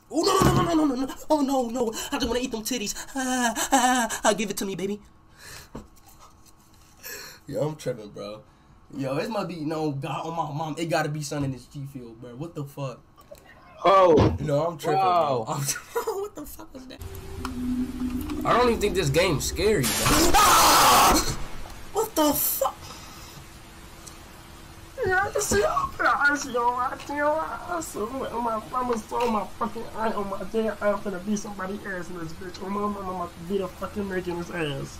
Oh no. Oh no. I just wanna eat them titties. Give it to me, baby. Yo, I'm tripping, bro. Yo, it must be God on my mom. It gotta be something in this G field, bro. What the fuck? Oh. No, I'm tripping, wow. bro. What the fuck was that? I don't even think this game's scary, bro. What the fuck? Yeah, I see all the ice, yo. I'm gonna throw my fucking eye on my damn eye. I'm gonna beat somebody's ass in this bitch. I'm gonna beat a fucking Rick in his ass.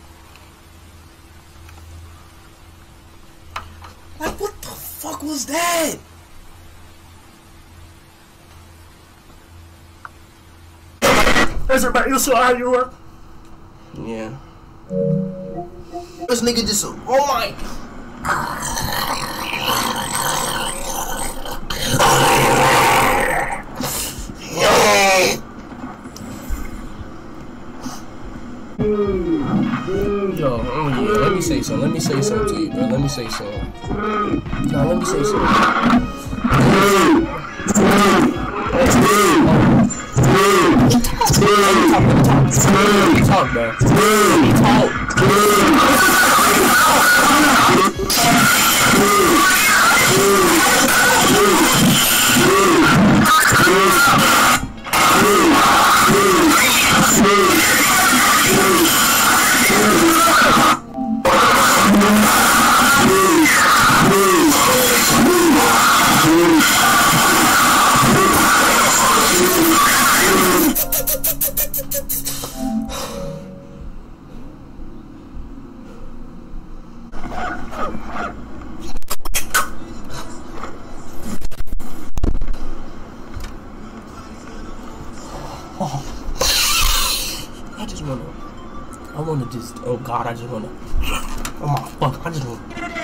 Like, what the fuck was that? Everybody, you saw how you were? Yeah. This nigga just, oh my. Yo, let me say something. Let me say something to you, bro. Let me say something. No, let me say something. Talk, bro. I wanna just, oh God, I just wanna, oh my fuck, I just wanna.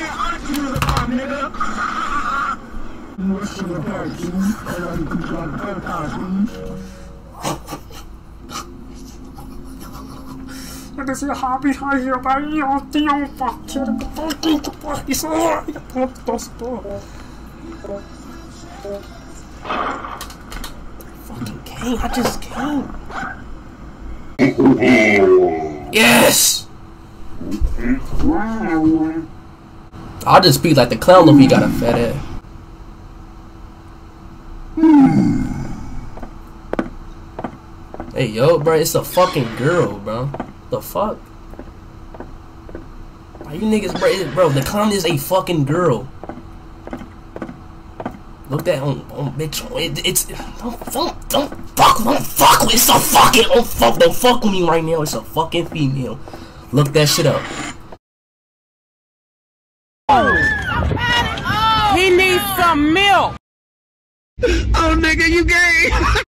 Det ser happy här jag bara jag fuck så jag Fucking came, I just came. Yes! I'll just be like the clown if he got a fat ass. Hey yo, bro, it's a fucking girl, bro. The fuck? Why you niggas, bro, the clown is a fucking girl. Look that on bitch. It's don't fuck with. It's a fucking don't fuck with me right now. It's a fucking female. Look that shit up. He needs some milk. Oh nigga, you gay.